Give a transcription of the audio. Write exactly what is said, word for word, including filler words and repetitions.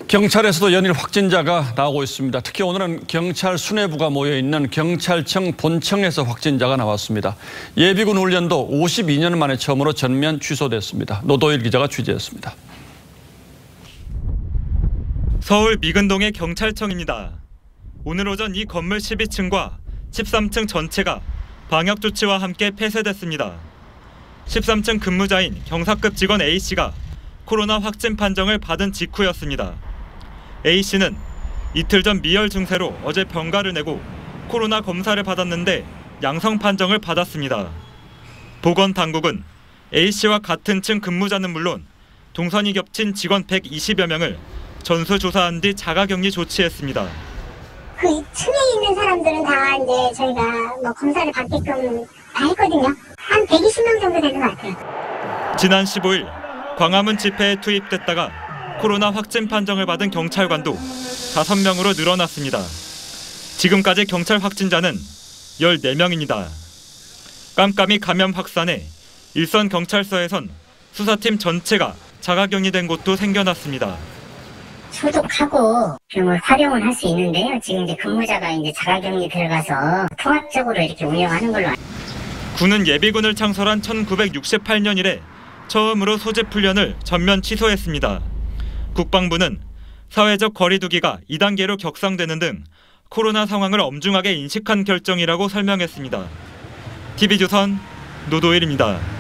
경찰에서도 연일 확진자가 나오고 있습니다. 특히 오늘은 경찰 수뇌부가 모여있는 경찰청 본청에서 확진자가 나왔습니다. 예비군 훈련도 오십이 년 만에 처음으로 전면 취소됐습니다. 노도일 기자가 취재했습니다. 서울 미근동의 경찰청입니다. 오늘 오전 이 건물 십이 층과 십삼 층 전체가 방역조치와 함께 폐쇄됐습니다. 십삼 층 근무자인 경사급 직원 A씨가 코로나 확진 판정을 받은 직후였습니다. A씨는 이틀 전 미열 증세로 어제 병가를 내고 코로나 검사를 받았는데 양성 판정을 받았습니다. 보건당국은 A씨와 같은 층 근무자는 물론 동선이 겹친 직원 백이십여 명을 전수조사한 뒤 자가격리 조치했습니다. 그 층에 있는 사람들은 다 이제 저희가 뭐 검사를 받게끔 다 했거든요. 한 백이십 명 정도 되는 것 같아요. 지난 십오 일 광화문 집회에 투입됐다가 코로나 확진 판정을 받은 경찰관도 다섯 명으로 늘어났습니다. 지금까지 경찰 확진자는 열네 명입니다. 깜깜이 감염 확산에 일선 경찰서에선 수사팀 전체가 자가격리된 곳도 생겨났습니다. 소독하고 뭐 활용을 할 수 있는데요. 지금 이제 근무자가 이제 자가격리 들어가서 통합적으로 이렇게 운영하는 걸로. 군은 예비군을 창설한 천구백육십팔 년 이래 처음으로 소집 훈련을 전면 취소했습니다. 국방부는 사회적 거리두기가 이 단계로 격상되는 등 코로나 상황을 엄중하게 인식한 결정이라고 설명했습니다. 티비조선 노도일입니다.